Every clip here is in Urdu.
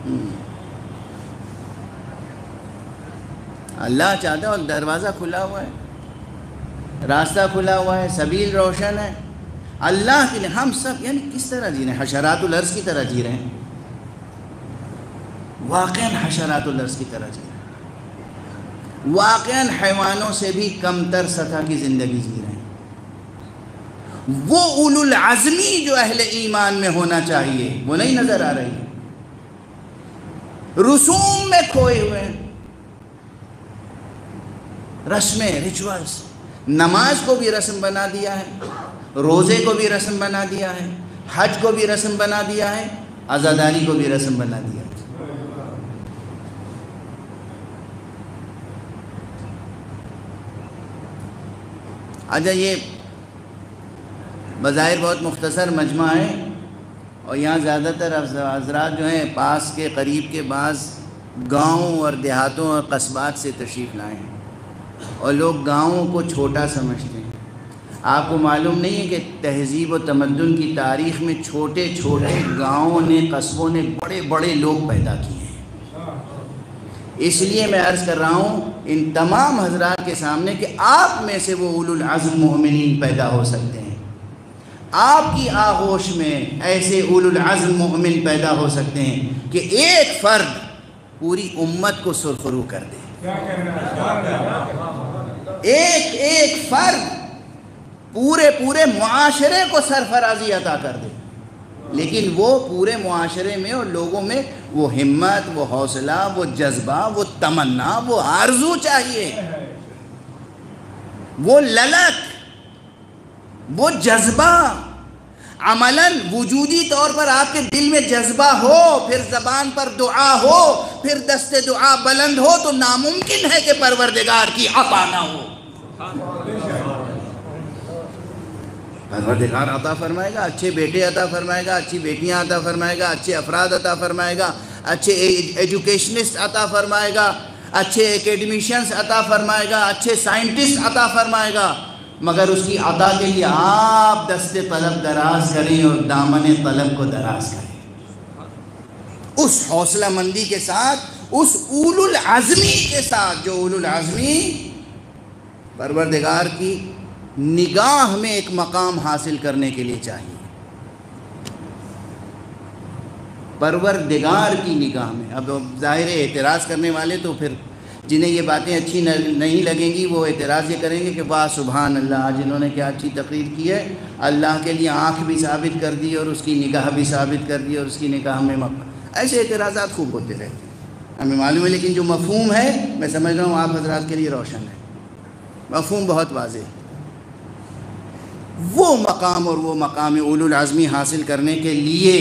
اللہ چاہتا ہے اور دروازہ کھلا ہوا ہے، راستہ کھلا ہوا ہے، سبیل روشن ہے اللہ کے لیے. ہم سب یعنی کس طرح جی رہے ہیں؟ حشرات الارض کی طرح جی رہے ہیں، واقعاً حشرات الارض کی طرح جی رہے ہیں، واقعاً حیوانوں سے بھی کم تر سطح کی زندگی جی رہے ہیں. وہ اولو العزمی جو اہل ایمان میں ہونا چاہیے وہ نہیں نظر آ رہی ہے، رسوم میں کھوئے ہوئے ہیں، رسمیں، ریچولز. نماز کو بھی رسم بنا دیا ہے، روزے کو بھی رسم بنا دیا ہے، حج کو بھی رسم بنا دیا ہے، عزاداری کو بھی رسم بنا دیا ہے. اچھا، یہ بظاہر بہت مختصر مجمع ہے اور یہاں زیادہ تر حضرات جو ہیں پاس کے قریب کے بعض گاؤں اور دیہاتوں اور قصبات سے تشریف لائے ہیں اور لوگ گاؤں کو چھوٹا سمجھتے ہیں. آپ کو معلوم نہیں ہے کہ تہذیب و تمدن کی تاریخ میں چھوٹے چھوٹے گاؤں نے، قصبوں نے بڑے بڑے لوگ پیدا کیے ہیں. اس لیے میں عرض کر رہا ہوں ان تمام حضرات کے سامنے کہ آپ میں سے وہ اولو العزم مومنین پیدا ہو سکتے ہیں، آپ کی آغوش میں ایسے اولو العزم مومن پیدا ہو سکتے ہیں کہ ایک فرد پوری امت کو سرخرو کر دے. ایک فرد پورے معاشرے کو سرفرازی عطا کر دے. لیکن وہ پورے معاشرے میں اور لوگوں میں وہ ہمت، وہ حوصلہ، وہ جذبہ، وہ تمنا، وہ آرزو چاہیے، وہ للک، وہ جذبہ. عملاً وجودی طور پر آپ کے دل میں جذبہ ہو، پھر زبان پر دعا ہو، پھر دست دعا بلند ہو تو ناممکن ہے کہ پروردگار کی عطا نہ ہو. پروردگار عطا فرمائے گا، اچھے بیٹے عطا فرمائے گا، اچھی بیٹیاں عطا فرمائے گا، اچھے افراد عطا فرمائے گا، اچھے ایجوکیشنسٹ عطا فرمائے گا، اچھے اکیڈمیشنز عطا فرمائے گا، اچھے سائنٹسٹ عطا فرمائے گا. مگر اس کی عطا کے لیے آپ دست طلب دراز کریں اور دامن طلب کو دراز کریں، اس حوصلہ مندی کے ساتھ، اس اولو العزمی کے ساتھ جو اولو العزمی پروردگار کی نگاہ میں ایک مقام حاصل کرنے کے لیے چاہیے. پروردگار کی نگاہ میں. اب ظاہر ہے اعتراض کرنے والے تو پھر جنہیں یہ باتیں اچھی نہیں لگیں گی وہ اعتراض یہ کریں گے کہ واہ سبحان اللہ، آج انہوں نے کیا اچھی تقریر کی ہے، اللہ کے لیے آنکھ بھی ثابت کر دی اور اس کی نگاہ بھی ثابت کر دی اور اس کی نگاہ میں ایسے اعتراضات خوب ہوتے رہتے ہیں، ہمیں معلوم ہے. لیکن جو مفہوم ہے میں سمجھ رہا ہوں آپ حضرات کے لیے روشن ہے، مفہوم بہت واضح ہے. وہ مقام اور وہ مقام اولو العزمی حاصل کرنے کے لیے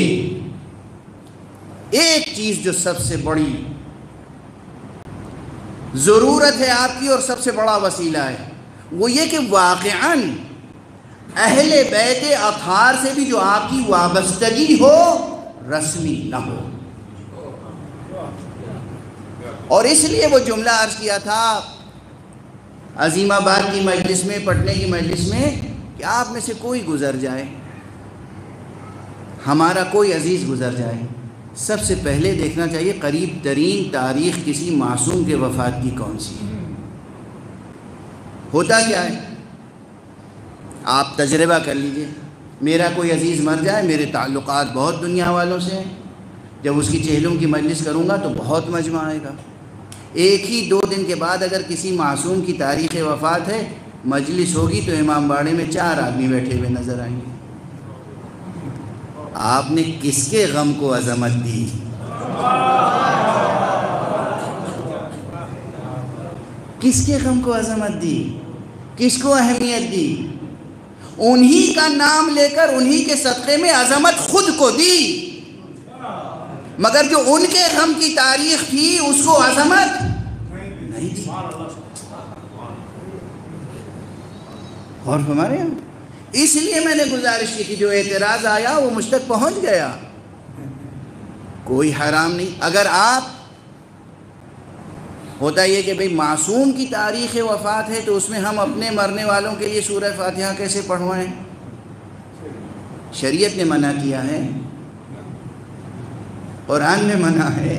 ایک چیز جو سب سے بڑی ضرورت ہے آپ کی اور سب سے بڑا وسیلہ ہے وہ یہ کہ واقعاً اہل بیت اطہار سے بھی جو آپ کی وابستگی ہو رسمی نہ ہو. اور اس لیے وہ جملہ عرض کیا تھا عظیم آباد کی مجلس میں، پٹنے کی مجلس میں، کہ آپ میں سے کوئی گزر جائے، ہمارا کوئی عزیز گزر جائے، سب سے پہلے دیکھنا چاہیے قریب ترین تاریخ کسی معصوم کے وفات کی کون سی ہے. ہوتا کیا ہے آپ تجربہ کر لیجئے. میرا کوئی عزیز مر جائے، میرے تعلقات بہت دنیا والوں سے ہیں، جب اس کی چہلم کی مجلس کروں گا تو بہت مجمع آئے گا. ایک ہی 2 دن کے بعد اگر کسی معصوم کی تاریخ وفات ہے، مجلس ہوگی تو امام باڑے میں 4 آدمی بیٹھے ہوئے نظر آئیں گے. آپ نے کس کے غم کو عظمت دی؟ کس کے غم کو عظمت دی؟ کس کو اہمیت دی؟ انہی کا نام لے کر انہی کے صدقے میں عظمت خود کو دی، مگر جو ان کے غم کی تاریخ تھی اس کو عظمت نہیں دی. اور ہمارے یہاں اس لیے میں نے گزارش کی تھی جو اعتراض آیا وہ مجھ تک پہنچ گیا. کوئی حرام نہیں. اگر آپ ہوتا یہ کہ بھئی معصوم کی تاریخ وفات ہے تو اس میں ہم اپنے مرنے والوں کے لیے سورہ فاتحہ کیسے پڑھوائیں؟ شریعت نے منع کیا ہے. قرآن میں منع ہے،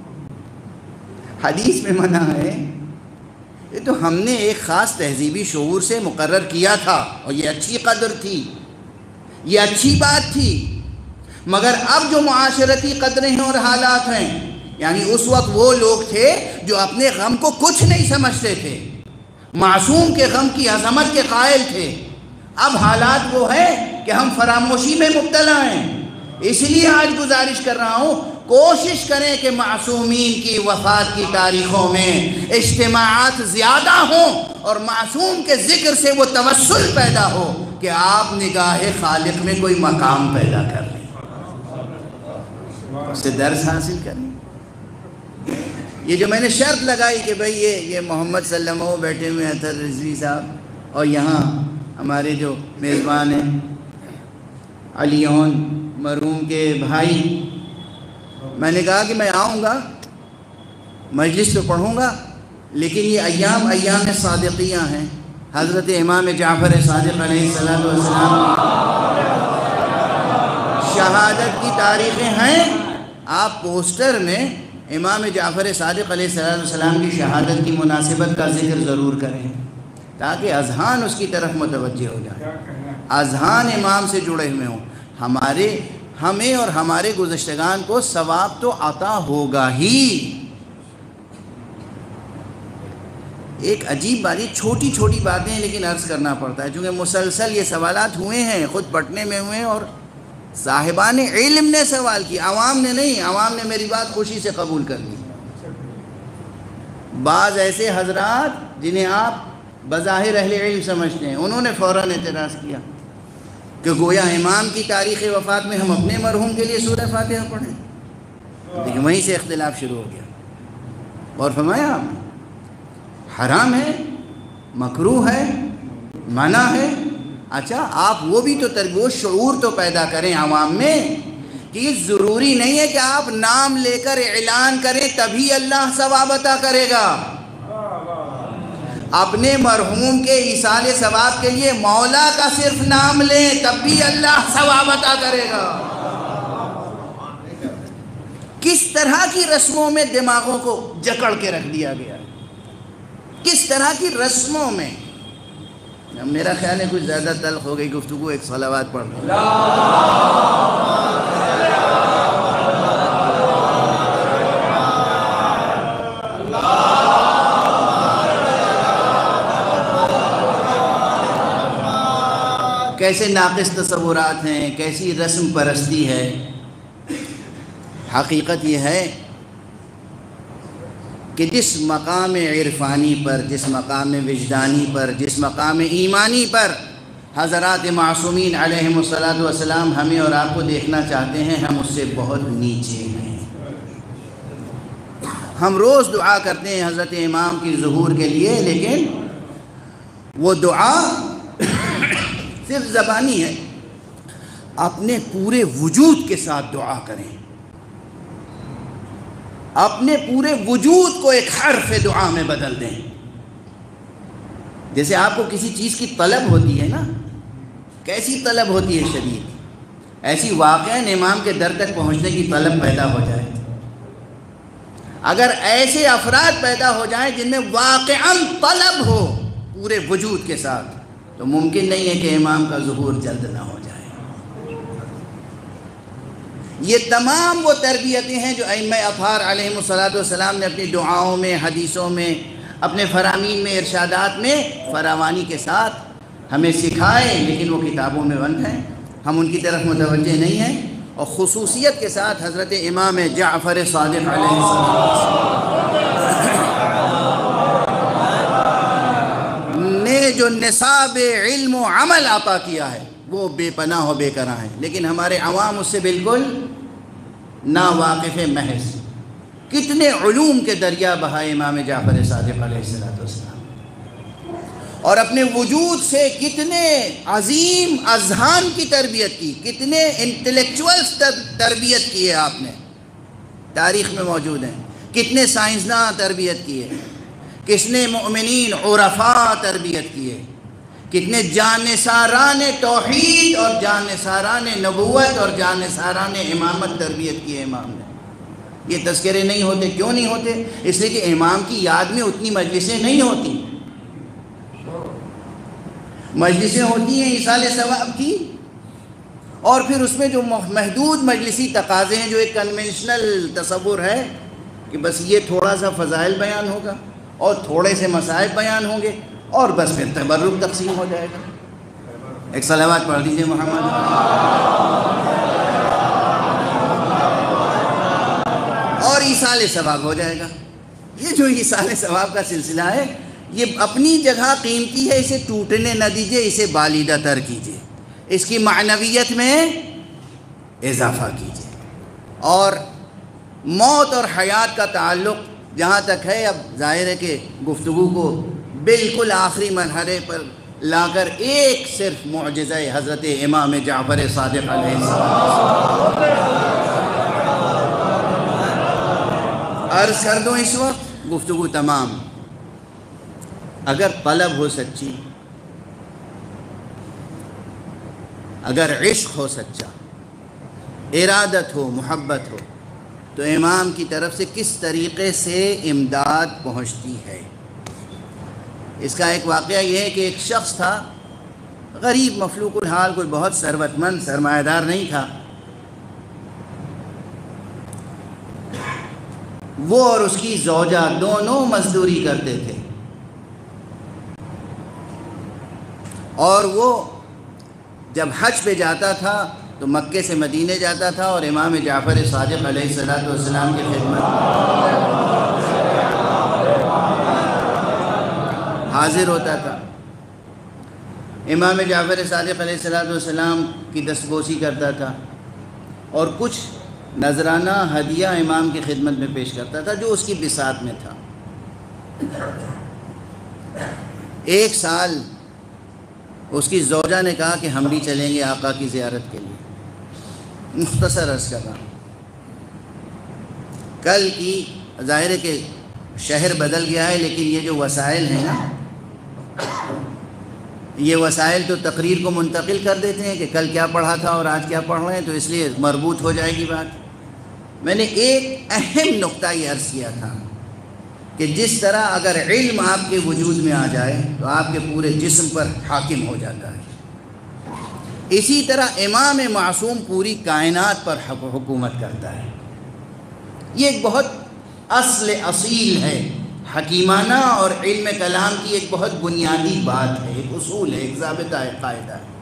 حدیث میں منع ہے. یہ تو ہم نے ایک خاص تہذیبی شعور سے مقرر کیا تھا، اور یہ اچھی قدر تھی، یہ اچھی بات تھی. مگر اب جو معاشرتی قدریں ہیں اور حالات ہیں، یعنی اس وقت وہ لوگ تھے جو اپنے غم کو کچھ نہیں سمجھتے تھے، معصوم کے غم کی عظمت کے قائل تھے. اب حالات وہ ہے کہ ہم فراموشی میں مبتلا ہیں. اس لیے آج گزارش کر رہا ہوں، کوشش کریں کہ معصومین کی وفات کی تاریخوں میں اجتماعات زیادہ ہوں، اور معصوم کے ذکر سے وہ توسل پیدا ہو کہ آپ نگاہ خالق میں کوئی مقام پیدا کر لیں، اس سے درس حاصل کریں. یہ جو میں نے شرط لگائی کہ بھئی یہ محمد صلی اللہ علیہ وسلم بیٹھے ہوئے ہیں اطہر رضوی صاحب، اور یہاں ہمارے جو میزبان ہیں علیون مرحوم کے بھائی، میں نے کہا کہ میں آؤں گا، مجلس تو پڑھوں گا، لیکن یہ ایام صادقیہ ہیں. حضرت امام جعفر صادق علیہ السلام شہادت کی تاریخیں ہیں. آپ پوسٹر میں امام جعفر صادق علیہ السلام کی شہادت کی مناسبت کا ذکر ضرور کریں، تاکہ اذہان اس کی طرف متوجہ ہو جائے، اذہان امام سے جڑے ہوئے ہوں. ہمیں اور ہمارے گزشتگان کو ثواب تو عطا ہوگا ہی. ایک عجیب بات، یہ چھوٹی چھوٹی باتیں لیکن عرض کرنا پڑتا ہے، چونکہ مسلسل یہ سوالات ہوئے ہیں، خود پٹنے میں ہوئے ہیں، اور صاحبان علم نے سوال کی، عوام نے نہیں. عوام نے میری بات خوشی سے قبول کر لی. بعض ایسے حضرات جنہیں آپ بظاہر اہل علم سمجھتے ہیں، انہوں نے فوراً اعتراض کیا کہ گویا امام کی تاریخ وفات میں ہم اپنے مرحوم کے لیے سورہ فاتحہ پڑھیں. لیکن وہیں سے اختلاف شروع ہو گیا. اور فرمایا آپ نے حرام ہے، مکروہ ہے، منع ہے. اچھا آپ وہ بھی تو تربیت شعور تو پیدا کریں عوام میں کہ یہ ضروری نہیں ہے کہ آپ نام لے کر اعلان کریں تبھی اللہ ثواب عطا کرے گا. اپنے مرحوم کے ایصال ثواب کے لیے مولا کا صرف نام لیں تب بھی اللہ ثواب عطا کرے گا. کس طرح کی رسموں میں دماغوں کو جکڑ کے رکھ دیا گیا، کس طرح کی رسموں میں. میرا خیال ہے کچھ زیادہ تلخ ہو گئی گفتگو، ایک صلوات پڑھ لیں. کیسے ناقص تصورات ہیں، کیسی رسم پرستی ہے. حقیقت یہ ہے کہ جس مقام عرفانی پر، جس مقام وجدانی پر، جس مقام ایمانی پر حضرات معصومین علیہم السلام ہمیں اور آپ کو دیکھنا چاہتے ہیں، ہم اس سے بہت نیچے ہیں. ہم روز دعا کرتے ہیں حضرت امام کی ظہور کے لیے، لیکن وہ دعا صرف زبانی ہے. اپنے پورے وجود کے ساتھ دعا کریں، اپنے پورے وجود کو ایک حرف دعا میں بدل دیں. جیسے آپ کو کسی چیز کی طلب ہوتی ہے نا، کیسی طلب ہوتی ہے شدید، ایسی واقعاً امام کے در تک پہنچنے کی طلب پیدا ہو جائے. اگر ایسے افراد پیدا ہو جائیں جن میں واقعاً طلب ہو پورے وجود کے ساتھ، تو ممکن نہیں ہے کہ امام کا ظہور جلد نہ ہو جائے. یہ تمام وہ تربیتیں ہیں جو ائمہ اطہار علیہم السلام نے اپنی دعاؤں میں، حدیثوں میں، اپنے فرامین میں، ارشادات میں فراوانی کے ساتھ ہمیں سکھائے، لیکن وہ کتابوں میں بند ہیں، ہم ان کی طرف متوجہ نہیں ہیں. اور خصوصیت کے ساتھ حضرت امام جعفر صادق علیہ السلام نے جو نصاب علم و عمل عطا کیا ہے وہ بے پناہ و بے کرا ہے، لیکن ہمارے عوام اس سے بالکل نا واقف محض. کتنے علوم کے دریا بہائے امام جعفر صادق علیہ السلام، اور اپنے وجود سے کتنے عظیم اذہان کی تربیت کی، کتنے انٹلیکچوئلز تربیت کی ہے آپ نے، تاریخ میں موجود ہیں. کتنے سائنسداں تربیت کی ہے، کتنے مؤمنین عرفاء تربیت کی ہے، کتنے جانثاران توحید اور جانثاران نبوت اور جانثاران امامت تربیت کی ہے امام نے. یہ تذکرے نہیں ہوتے. کیوں نہیں ہوتے؟ اس لیے کہ امام کی یاد میں اتنی مجلسیں نہیں ہوتی. مجلسیں ہوتی ہیں ایصال ثواب کی، اور پھر اس میں جو محدود مجلسی تقاضے ہیں، جو ایک کنونشنل تصور ہے کہ بس یہ تھوڑا سا فضائل بیان ہوگا اور تھوڑے سے مصائب بیان ہوں گے اور بس پھر تبرک تقسیم ہو جائے گا. ایک صلوات پڑھ دیجئے محمد. اور ایصال ثواب ہو جائے گا. یہ جو ایصال ثواب کا سلسلہ ہے یہ اپنی جگہ قیمتی ہے، اسے ٹوٹنے نہ دیجئے، اسے بالیدہ تر کیجئے، اس کی معنویت میں اضافہ کیجئے. اور موت اور حیات کا تعلق جہاں تک ہے، اب ظاہر ہے کہ گفتگو کو بالکل آخری مرحلے پر لا کر ایک صرف معجزہ حضرت امام جعفر صادق علیہ السلام عرض کر دوں. اس وقت گفتگو تمام. اگر طلب ہو سچی، اگر عشق ہو سچا، ارادت ہو، محبت ہو، تو امام کی طرف سے کس طریقے سے امداد پہنچتی ہے. اس کا ایک واقعہ یہ ہے کہ ایک شخص تھا، غریب مفلوق الحال، کوئی بہت ثروت مند سرمایہ دار نہیں تھا. وہ اور اس کی زوجہ دونوں مزدوری کرتے تھے، اور وہ جب حج پہ جاتا تھا تو مکے سے مدینے جاتا تھا اور امام جعفر صادق علیہ السلام کی خدمت حاضر ہوتا تھا. امام جعفر صادق علیہ السلام کی دستبوسی کرتا تھا اور کچھ نذرانہ ہدیہ امام کی خدمت میں پیش کرتا تھا جو اس کی بساط میں تھا. ایک سال اس کی زوجہ نے کہا کہ ہم بھی چلیں گے آقا کی زیارت کے لیے. مختصر عرض کر رہا ہوں. کل کی ظاہر ہے کہ شہر بدل گیا ہے، لیکن یہ جو وسائل ہیں نا، یہ وسائل تو تقریر کو منتقل کر دیتے ہیں کہ کل کیا پڑھا تھا اور آج کیا پڑھ رہے ہیں، تو اس لیے مربوط ہو جائے گی بات. میں نے ایک اہم نقطہ یہ عرض کیا تھا کہ جس طرح اگر علم آپ کے وجود میں آ جائے تو آپ کے پورے جسم پر حاکم ہو جاتا ہے، اسی طرح امام معصوم پوری کائنات پر حکومت کرتا ہے. یہ ایک بہت اصیل ہے، حکیمانہ اور علم کلام کی ایک بہت بنیادی بات ہے، ایک اصول ہے، ایک ضابطہ ہے، قاعدہ ہے.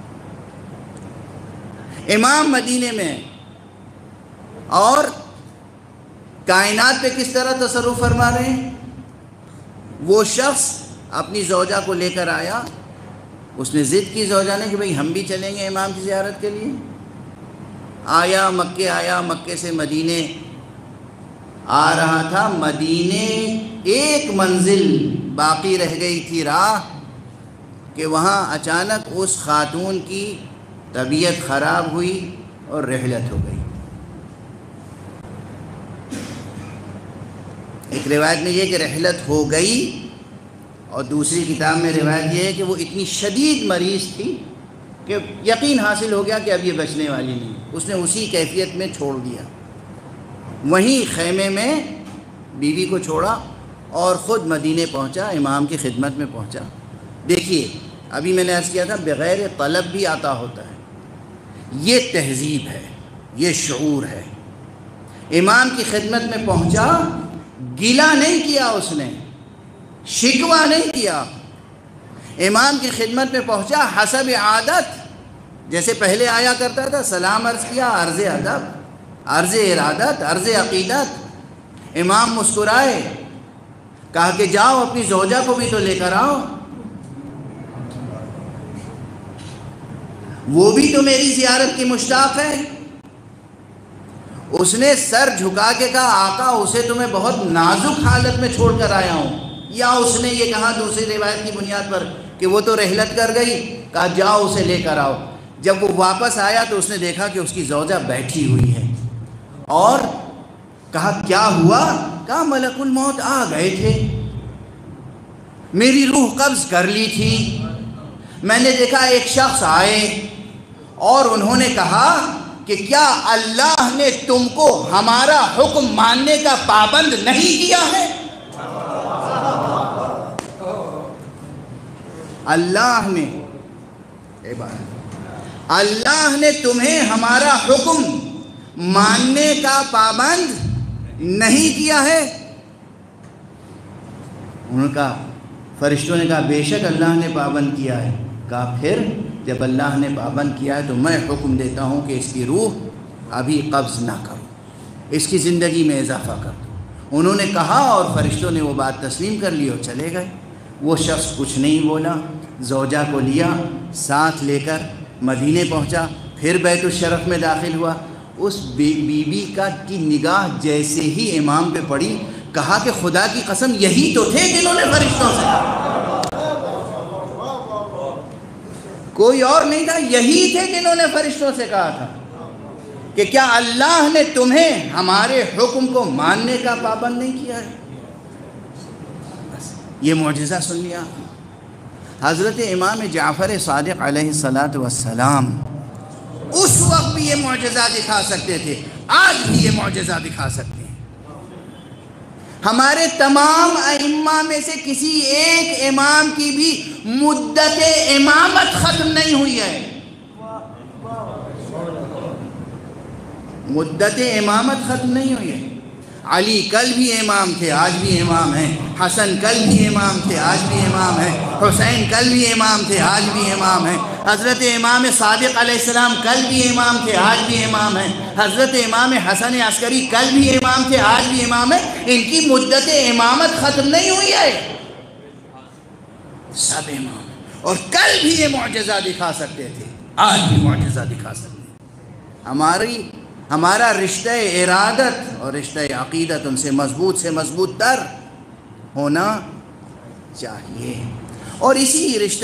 امام مدینے میں اور کائنات پہ کس طرح تصرف فرما رہے ہیں. وہ شخص اپنی زوجہ کو لے کر آیا، اس نے ضد کی زوجہ نے کہ بھئی ہم بھی چلیں گے امام کی زیارت کے لیے. آیا، مکے سے مدینے آ رہا تھا. مدینے ایک منزل باقی رہ گئی تھی راہ کہ وہاں اچانک اس خاتون کی طبیعت خراب ہوئی اور رحلت ہو گئی. ایک روایت میں یہ کہ رحلت ہو گئی، اور دوسری کتاب میں روایت یہ ہے کہ وہ اتنی شدید مریض تھی کہ یقین حاصل ہو گیا کہ اب یہ بچنے والی نہیں. اس نے اسی کیفیت میں چھوڑ دیا، وہیں خیمے میں بیوی کو چھوڑا اور خود مدینے پہنچا، امام کی خدمت میں پہنچا. دیکھیے، ابھی میں نے عرض کیا تھا بغیر طلب بھی عطا ہوتا ہے. یہ تہذیب ہے، یہ شعور ہے. امام کی خدمت میں پہنچا، گیلا نہیں کیا، اس نے شکوہ نہیں کیا. امام کی خدمت میں پہنچا حسب عادت، جیسے پہلے آیا کرتا تھا، سلام عرض کیا، عرض ادب، عرض ارادت، عرض عقیدت. امام مسکرائے، کہا کہ جاؤ اپنی زوجہ کو بھی تو لے کر آؤ، وہ بھی تو میری زیارت کی مشتاق ہے. اس نے سر جھکا کے کہا آقا اسے تو میں بہت نازک حالت میں چھوڑ کر آیا ہوں. یا اس نے یہ کہا دوسری روایت کی بنیاد پر کہ وہ تو رحلت کر گئی، کہا جاؤ اسے لے کر آؤ. جب وہ واپس آیا تو اس نے دیکھا کہ اس کی زوجہ بیٹھی ہوئی ہے، اور کہا کیا ہوا؟ کہا ملک الموت آ گئے تھے، میری روح قبض کر لی تھی. میں نے دیکھا ایک شخص آئے اور انہوں نے کہا کہ کیا اللہ نے تم کو ہمارا حکم ماننے کا پابند نہیں کیا ہے؟ اللہ نے تمہیں ہمارا حکم ماننے کا پابند نہیں کیا ہے؟ انہوں نے کہا، فرشتوں نے کہا بے شک اللہ نے پابند کیا ہے۔ کہا پھر جب اللہ نے پابند کیا ہے تو میں حکم دیتا ہوں کہ اس کی روح ابھی قبض نہ کرو، اس کی زندگی میں اضافہ کر دو۔ انہوں نے کہا اور فرشتوں نے وہ بات تسلیم کر لی اور چلے گئے۔ وہ شخص کچھ نہیں بولا، زوجہ کو لیا، ساتھ لے کر مدینے پہنچا، پھر بیت الشرف میں داخل ہوا۔ اس بی بی کی نگاہ جیسے ہی امام پہ پڑی، کہا کہ خدا کی قسم یہی تو تھے جنہوں نے فرشتوں سے کہا، کوئی اور نہیں تھا، یہی تھے جنہوں نے فرشتوں سے کہا تھا کہ کیا اللہ نے تمہیں ہمارے حکم کو ماننے کا پابند نہیں کیا ہے؟ بس یہ معجزہ سن لیا۔ حضرت امام جعفر صادق علیہ السلام اس وقت بھی یہ معجزہ دکھا سکتے تھے، آج بھی یہ معجزہ دکھا سکتے ہیں۔ ہمارے تمام ائمہ میں سے کسی ایک امام کی بھی مدت امامت ختم نہیں ہوئی ہے، مدت امامت ختم نہیں ہوئی ہے۔ علی کل بھی امام تھے، آج بھی امام ہیں۔ حسن کل بھی امام تھے، آج بھی امام ہیں۔ حسین کل بھی امام تھے، آج بھی امام ہیں۔ حضرت امام صادق علیہ السلام کل بھی امام تھے، آج بھی امام ہیں۔ حضرت امام حسن عسکری کل بھی امام تھے، آج بھی امام ہیں۔ ان کی مدت امامت ختم نہیں ہوئی ہے، سب امام، اور کل بھی یہ معجزہ دکھا سکتے تھے، آج بھی معجزہ دکھا سکتے ہیں۔ ہمارا رشتہ ارادت اور رشتہ عقیدت ان سے مضبوط تر ہونا چاہیے، اور اسی رشتہ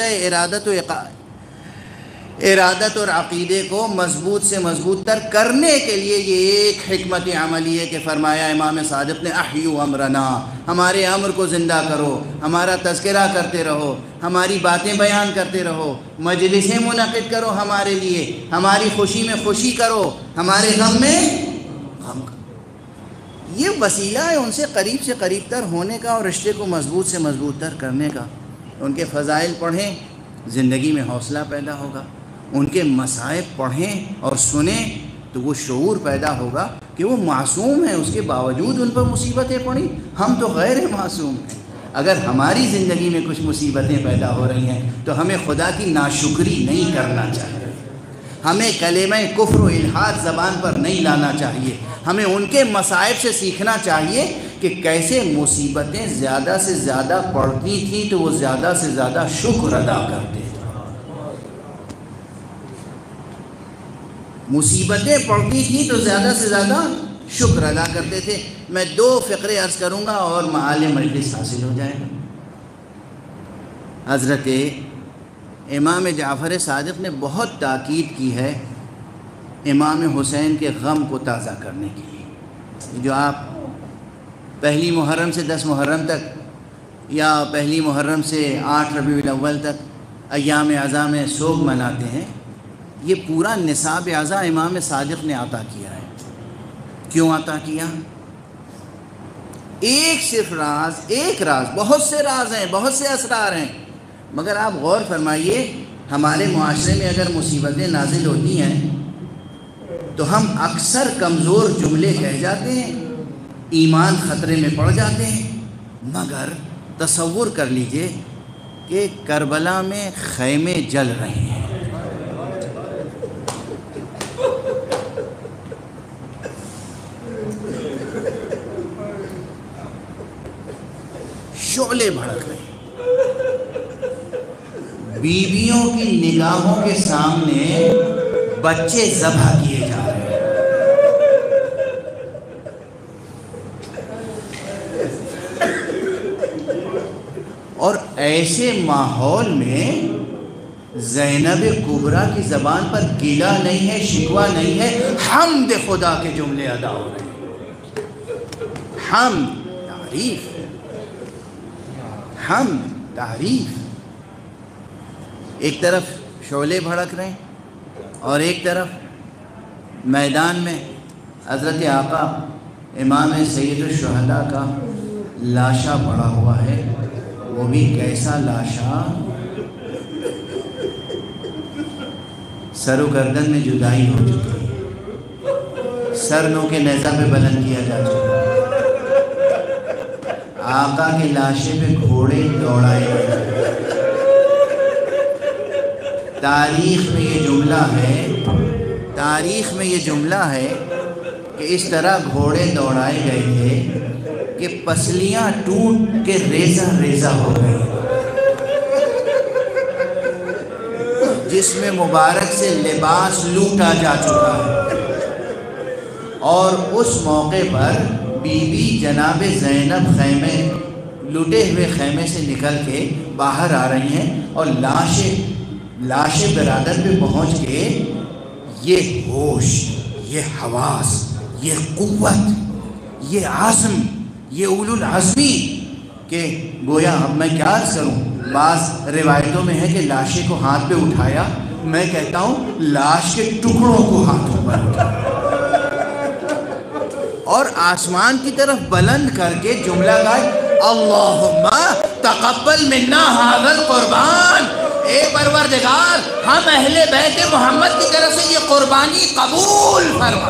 ارادت اور عقیدے کو مضبوط تر کرنے کے لیے یہ ایک حکمت عملی ہے کہ فرمایا امام صادق نے احیوا امرنا، ہمارے امر کو زندہ کرو، ہمارا تذکرہ کرتے رہو، ہماری باتیں بیان کرتے رہو، مجلسیں منعقد کرو ہمارے لیے، ہماری خوشی میں خوشی کرو، ہمارے غم میں غم کرو۔ یہ وسیلہ ہے ان سے قریب تر ہونے کا اور رشتے کو مضبوط تر کرنے کا۔ ان کے فضائل پڑھیں، زندگی میں حوصلہ پیدا ہوگا۔ ان کے مصائب پڑھیں اور سنیں تو وہ شعور پیدا ہوگا کہ وہ معصوم ہیں، اس کے باوجود ان پر مصیبتیں پڑیں۔ ہم تو غیر معصوم ہیں، اگر ہماری زندگی میں کچھ مصیبتیں پیدا ہو رہی ہیں تو ہمیں خدا کی ناشکری نہیں کرنا چاہیے، ہمیں کلمہ کفر و الحاد زبان پر نہیں لانا چاہیے، ہمیں ان کے مصائب سے سیکھنا چاہیے کہ کیسے مصیبتیں زیادہ سے زیادہ پڑتی تھیں تو وہ زیادہ سے زیادہ شکر ادا کرتے تھے۔ مصیبتیں پڑتی تھیں تو زیادہ سے زیادہ شکر ادا کرتے تھے۔ میں 2 فقرے عرض کروں گا اور معال مجلس حاصل ہو جائے گا۔ حضرت امام جعفر صادق نے بہت تاکید کی ہے امام حسین کے غم کو تازہ کرنے کے لیے، جو آپ پہلی محرم سے 10 محرم تک یا پہلی محرم سے 8 ربیع الاول تک ایام اعزاء میں سوگ مناتے ہیں، یہ پورا نصاب اعزاء امام صادق نے عطا کیا ہے۔ کیوں عطا کیا؟ ایک راز، بہت سے راز ہیں، بہت سے اسرار ہیں، مگر آپ غور فرمائیے، ہمارے معاشرے میں اگر مصیبتیں نازل ہوتی ہیں تو ہم اکثر کمزور جملے کہہ جاتے ہیں، ایمان خطرے میں پڑ جاتے ہیں۔ مگر تصور کر لیجئے کہ کربلا میں خیمے جل رہے ہیں، شعلے بھڑک رہے ہیں، بیویوں کی نگاہوں کے سامنے بچے ذبح کیے جا رہے ہیں۔ اور ایسے ماحول میں زینب کبریٰ کی زبان پر گلہ نہیں ہے، شکوہ نہیں ہے، حمد خدا کے جملے ادا ہو رہے ہیں۔ حمد، تعریف۔ ایک طرف شعلے بھڑک رہے ہیں اور ایک طرف میدان میں حضرت آقا امام سید الشہداء کا لاشا پڑا ہوا ہے، وہ بھی کیسا لاشا، سر و گردن میں جدائی ہو چکی ہے، سر نو کے نیزہ پہ بلند کیا جا چکا ہے، آقا کے لاشے پہ گھوڑے دوڑائے گئے۔ تاریخ میں یہ جملہ ہے کہ اس طرح گھوڑے دوڑائے گئے تھے کہ پسلیاں ٹوٹ کے ریزہ ریزہ ہو گئی، جسم مبارک سے لباس لوٹا جا چکا ہے۔ اور اس موقع پر بی بی جناب زینب خیمے لٹے ہوئے خیمے سے نکل کے باہر آ رہی ہیں، اور لاش برادر پہ پہنچ کے یہ ہوش، یہ حواس، یہ قوت، یہ عزم، یہ اولو العزمی کہ گویا اب میں کیا عرض کروں۔ بعض روایتوں میں ہے کہ لاشے کو ہاتھ پہ اٹھایا، میں کہتا ہوں لاش کے ٹکڑوں کو ہاتھوں پر اٹھایا اور آسمان کی طرف بلند کر کے جملہ گائے، اللہم تقبل منا ھذا القربان، اے پروردگار ہم اہل بیت محمد کی طرف سے یہ قربانی قبول فرما۔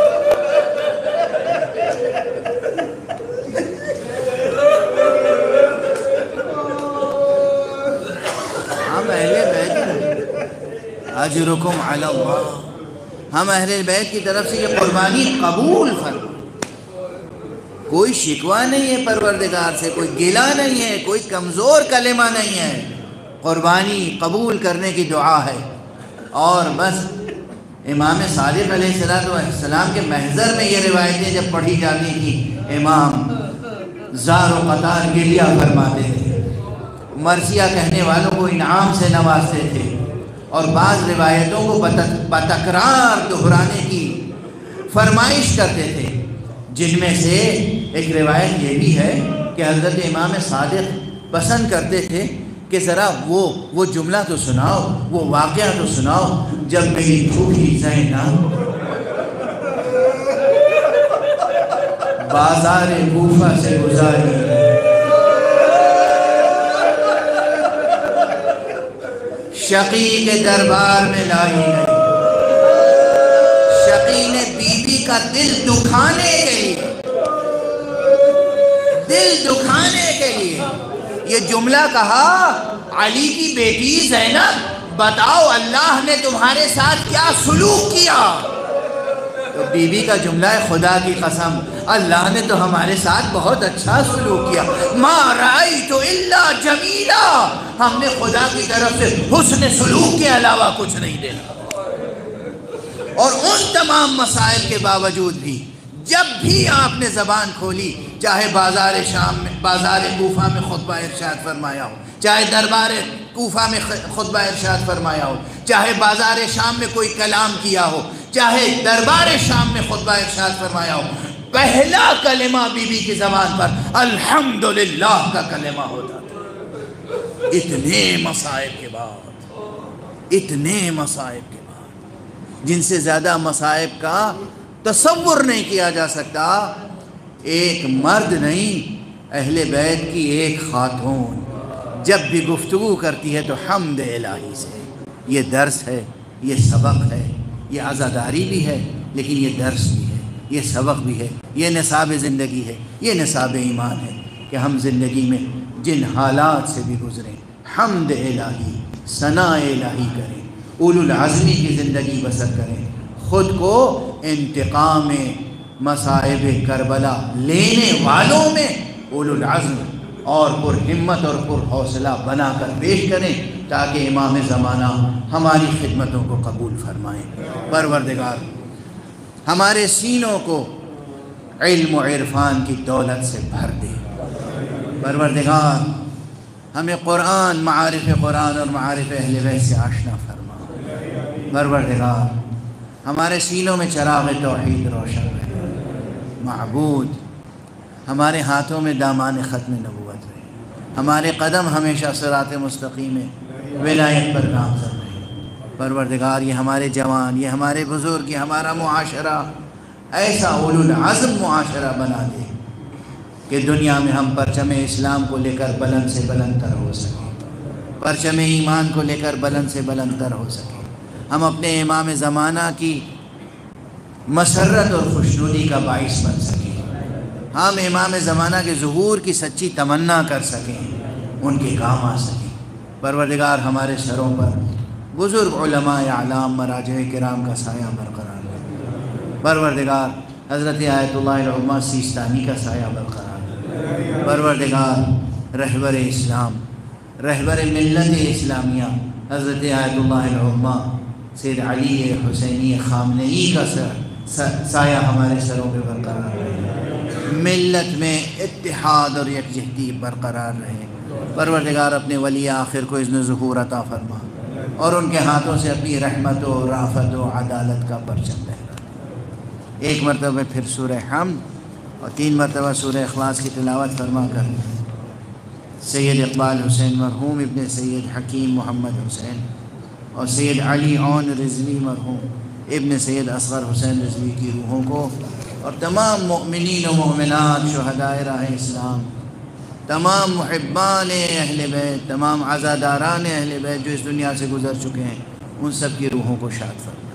ہم اہل بیت اجرکم علی اللہ، ہم اہل بیت کی طرف سے یہ قربانی قبول فرما۔ کوئی شکوہ نہیں ہے پروردگار سے، کوئی گلہ نہیں ہے، کوئی کمزور کلمہ نہیں ہے، قربانی قبول کرنے کی دعا ہے۔ اور بس امام صادق علیہ السلام کے محضر میں یہ روایتیں جب پڑھی جاتی تھیں، امام زار و قطار گریہ فرماتے تھے، مرثیہ کہنے والوں کو انعام سے نوازتے تھے، اور بعض روایتوں کو بتکرار دہرانے کی فرمائش کرتے تھے، جن میں سے ایک روایت یہ بھی ہے کہ حضرت امام صادق پسند کرتے تھے کہ ذرا وہ جملہ تو سناؤ، وہ واقعہ تو سناؤ جب میری پھوپھی زینب بازار کوفہ سے گزاری، شقی کے دربار میں لائی گئی، شقی نے بی بی کا دل دکھانے کے لیے یہ جملہ کہا، علی کی بیٹی زینب بتاؤ اللہ نے تمہارے ساتھ کیا سلوک کیا؟ تو بی بی کا جملہ ہے، خدا کی قسم اللہ نے تو ہمارے ساتھ بہت اچھا سلوک کیا، ما رأیت الا جمیلا، ہم نے خدا کی طرف سے حسن سلوک کے علاوہ کچھ نہیں دیکھا۔ اور ان تمام مسائل کے باوجود بھی جب بھی آپ نے زبان کھولی، چاہے بازار کوفہ میں خطبہ ارشاد فرمایا ہو، چاہے دربار کوفہ میں خطبہ ارشاد فرمایا ہو، چاہے بازار شام میں کوئی کلام کیا ہو، چاہے دربار شام میں خطبہ ارشاد فرمایا ہو، پہلا کلمہ بی بی کی زبان پر الحمدللہ کا کلمہ ہوتا تھا۔ اتنے مصائب کے بعد جن سے زیادہ مصائب کا تصور نہیں کیا جا سکتا، ایک مرد نہیں، اہل بیت کی ایک خاتون جب بھی گفتگو کرتی ہے تو حمد الہی سے۔ یہ درس ہے، یہ سبق ہے، یہ عزاداری بھی ہے، لیکن یہ درس بھی ہے، یہ سبق بھی ہے، یہ نصاب زندگی ہے، یہ نصاب ایمان ہے کہ ہم زندگی میں جن حالات سے بھی گزریں، حمد الہی، ثناء الہی کریں، اولو العزمی کی زندگی بسر کریں، خود کو انتقام مصائب کربلا لینے والوں میں اولو العزم اور پر ہمت اور پر حوصلہ بنا کر پیش کریں، تاکہ امام زمانہ ہماری خدمتوں کو قبول فرمائیں۔ پروردگار ہمارے سینوں کو علم و عرفان کی دولت سے بھر دے۔ پروردگار ہمیں قرآن، معارف قرآن اور معارف اہل بیت سے آشنا فرما۔ پروردگار ہمارے سینوں میں چراغ توحید روشن رہے۔ معبود ہمارے ہاتھوں میں دامان ختم نبوت رہے، ہمارے قدم ہمیشہ صراط مستقیم ولایت پر گامزن رہے۔ پروردگار یہ ہمارے جوان، یہ ہمارے بزرگ، یہ ہمارا معاشرہ ایسا اولو العزم معاشرہ بنا دے کہ دنیا میں ہم پرچم اسلام کو لے کر بلند سے بلند تر ہو سکیں، پرچم ایمان کو لے کر بلند سے بلند تر ہو سکیں، ہم اپنے امام زمانہ کی مسرت اور خوشنودی کا باعث بن سکیں، ہم امام زمانہ کے ظہور کی سچی تمنا کر سکیں، ان کے کام آ سکیں۔ پروردگار ہمارے سروں پر بزرگ علماء اعلام مراجع کرام کا سایہ برقرار رہے، پروردگار حضرت آیت اللہ العظمیٰ سیستانی کا سایہ برقرار رہے، پروردگار رہبر اسلام، رہبر ملت اسلامیہ حضرت آیت اللہ العظمیٰ سید علی حسینی خامنئی کا سایہ ہمارے سروں پہ برقرار رہے، ملت میں اتحاد اور یکجہتی برقرار رہے۔ پروردگار اپنے ولی آخر کو اذن ظہور عطا فرما اور ان کے ہاتھوں سے اپنی رحمت و رافت و عدالت کا پرچم لہرا۔ ایک مرتبہ پھر سورہ حمد اور 3 مرتبہ سورہ اخلاص کی تلاوت فرما کر سید اقبال حسین مرحوم ابن سید حکیم محمد حسین اور سید علی عون رضوی مرحوم ابن سید اصغر حسین رضوی کی روحوں کو اور تمام مؤمنین و مؤمنات شہدائے راہ اسلام، تمام محبان اہل بیت، تمام عزاداران اہل بیت جو اس دنیا سے گزر چکے ہیں، ان سب کی روحوں کو شاد فرما۔